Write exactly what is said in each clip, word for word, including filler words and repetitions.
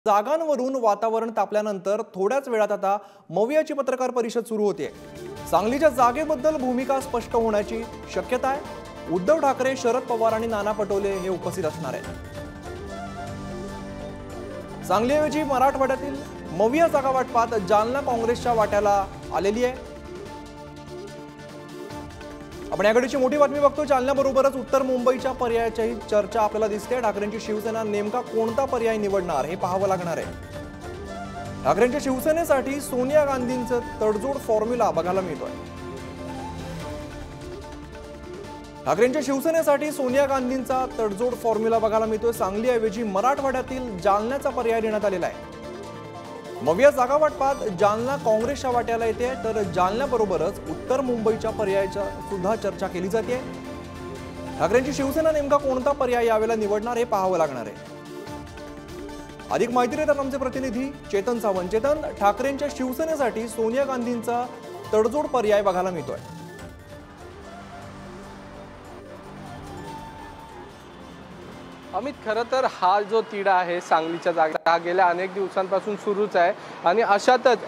जागांवरून वातावरण तापल्यानंतर थोड्याच वेळात आता मवियाची पत्रकार परिषद सुरू होते। सांगलीच्या जागेबद्दल भूमिका स्पष्ट होण्याची शक्यता आहे। उद्धव ठाकरे, शरद पवार आणि नाना पटोले हे उपस्थित असणार आहेत। सांगलीऐवजी मराठवाड्यातील मविया जागा वाटपात जालना काँग्रेसच्या वाट्याला आलेली आहे। आपण याकडची मोठी बातमी बघतो। जालन्याबरोबरच उत्तर मुंबईच्या पर्यायाची चर्चा आपल्याला दिसते। ठाकरेंची शिवसेना नेमका कोणता पर्याय निवडणार हे पाहावं लागणार आहे। ठाकरेंच्या शिवसेनेसाठी सोनिया गांधींचं तडजोड फॉर्म्युला बघायला मिळतोय। ठाकरेंच्या शिवसेनेसाठी सोनिया गांधींचा तडजोड फॉर्म्युला बघायला मिळतोय। सांगलीऐवजी मराठवाड्यातील जालन्याचा पर्याय देण्यात आलेला आहे। मविया जागा वाटपात जालना काँग्रेसच्या वाट्याला येते, तर जालन्याबरोबरच उत्तर मुंबईच्या पर्यायाची सुद्धा चर्चा केली जाते। ठाकरेंची शिवसेना नेमका कोणता पर्याय यावेळेला निवडणार हे पाहावं लागणार आहे। अधिक माहिती देतात आमचे प्रतिनिधी चेतन सावंत। चेतन, ठाकरेंच्या शिवसेनेसाठी सोनिया गांधींचा तडजोड पर्याय बघायला मिळतोय। अमित, खरं तर हा जो तिढा आहे सांगलीच्या जागा गेल्या अनेक दिवसांपासून सुरूच आहे आणि अशातच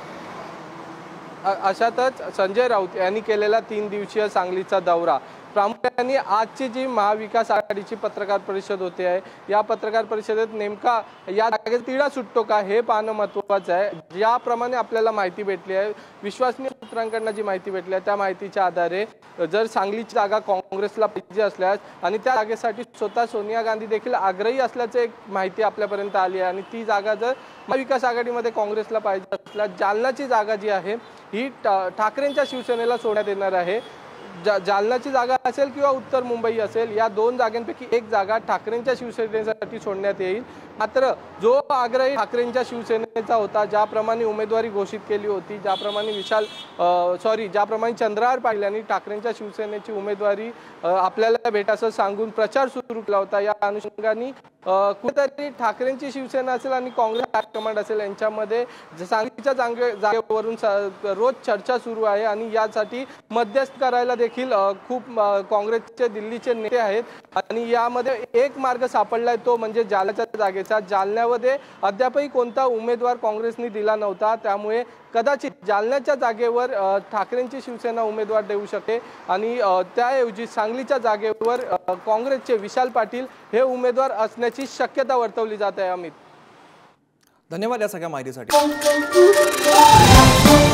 अशातच संजय राऊत यांनी केलेला तीन दिवसीय सांगलीचा दौरा, प्रामुख्याने आजची जी महाविकास आघाडीची पत्रकार परिषद होते आहे, या पत्रकार परिषदेत नेमका या जागेत तिढा सुटतो का हे पाहणं महत्त्वाचं आहे। ज्याप्रमाणे आपल्याला माहिती भेटली आहे, विश्वसनीय सूत्रांकडून जी माहिती भेटली आहे, त्या माहितीच्या आधारे जर सांगलीची जागा काँग्रेसला पाहिजे असल्यास आणि त्या जागेसाठी स्वतः सोनिया गांधी देखील आग्रही असल्याचं एक माहिती आपल्यापर्यंत आली आहे आणि ती जागा जर महाविकास आघाडीमध्ये काँग्रेसला पाहिजे असल्यास जालनाची जागा जी आहे ही ठाकरेंच्या शिवसेनेला सोडण्यात येणार आहे। जा जालनाची जागा असेल किंवा उत्तर मुंबई असेल, या दोन जागांपैकी एक जागा ठाकरेंच्या शिवसेनेसाठी सोडण्यात येईल। मात्र जो आग्रही ठाकरेंच्या शिवसेनेचा होता, ज्याप्रमाणे उमेदवारी घोषित केली होती, ज्याप्रमाणे विशाल सॉरी ज्याप्रमाणे चंद्रहार पाटील यांनी ठाकरेंच्या शिवसेनेची उमेदवारी आपल्याला भेटासं सांगून प्रचार सुरू केला होता, या अनुषंगाने कुठेतरी ठाकरेंची शिवसेना असेल आणि काँग्रेस हायकमांड असेल यांच्यामध्ये सांगलीच्या जागेवरून रोज चर्चा सुरू आहे आणि यासाठी मध्यस्थ करायला देखील खूप काँग्रेसचे दिल्लीचे नेते आहेत आणि यामध्ये एक मार्ग सापडलाय, तो म्हणजे जालन्याच्या जागेचा। जालन्यामध्ये अद्यापही कोणता उमेदवार काँग्रेसने दिला नव्हता, त्यामुळे कदाचित जालन्याच्या जागेवर ठाकरेंची शिवसेना उमेदवार देऊ शकते आणि त्याऐवजी सांगलीच्या जागेवर काँग्रेसचे विशाल पाटील हे उमेदवार असण्याची शक्यता वर्तवली जात आहे। अमित, धन्यवाद या सगळ्या माहितीसाठी।